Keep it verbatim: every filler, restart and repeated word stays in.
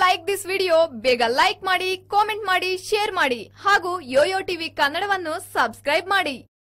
Like this video, ಬೇಗ like ಮಾಡಿ, comment ಮಾಡಿ, ಶೇರ್ ಮಾಡಿ ಹಾಗೂ ಯೋಯೋ ಟಿವಿ ಕನ್ನಡವನ್ನು ಸಬ್ಸ್ಕ್ರೈಬ್ ಮಾಡಿ.